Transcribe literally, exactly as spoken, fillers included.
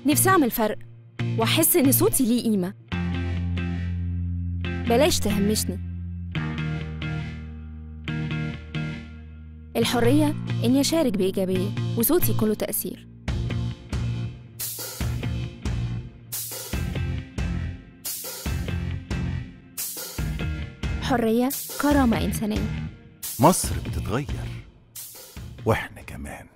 نفسي أعمل فرق وأحس إن صوتي ليه قيمة. بلاش تهمشني. الحرية إني أشارك بإيجابية وصوتي يكون له تأثير. حرية، كرامة إنسانية. مصر بتتغير وإحنا كمان.